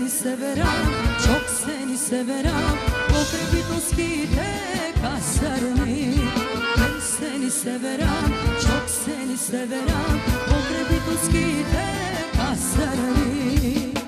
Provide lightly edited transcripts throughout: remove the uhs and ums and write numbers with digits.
seni severam, çok seni severam. Pokrebitoski te kasarni. Ben seni severam, çok seni severam. Pokrebitoski te kasarni.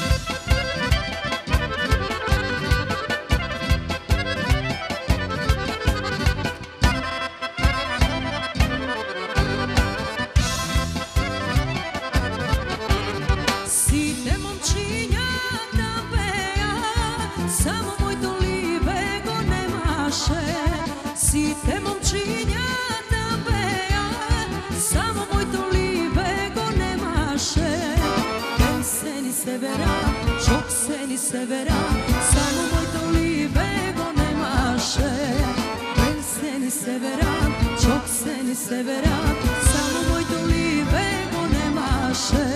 Si te momčinja da beja, samo moj to libego nemaše. Ben seni severam, çok seni severam, samo moj to libego nemaše. Ben seni severam, çok seni severam, samo moj to libego nemaše.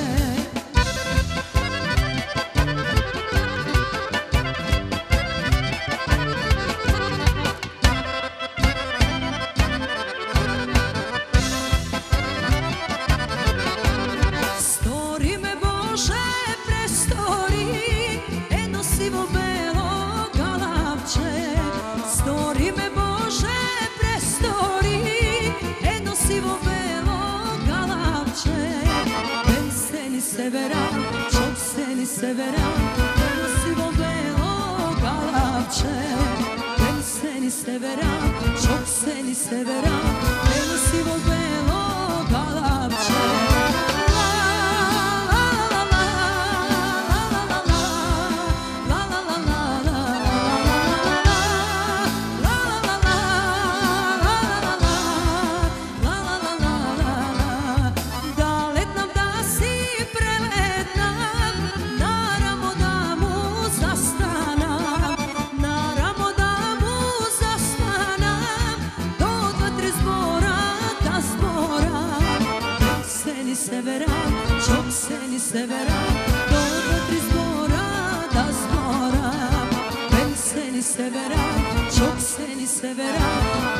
Stori me Bože, prestori, jedno sivo belo galapče. Ben seni severam, çok seni severam, jedno sivo belo galapče. Ben seni severam, çok seni severam, jedno sivo belo galapče. Severam, çok seni severam, do 2-3 zbora da zboram. Ben seni severam, çok seni severam.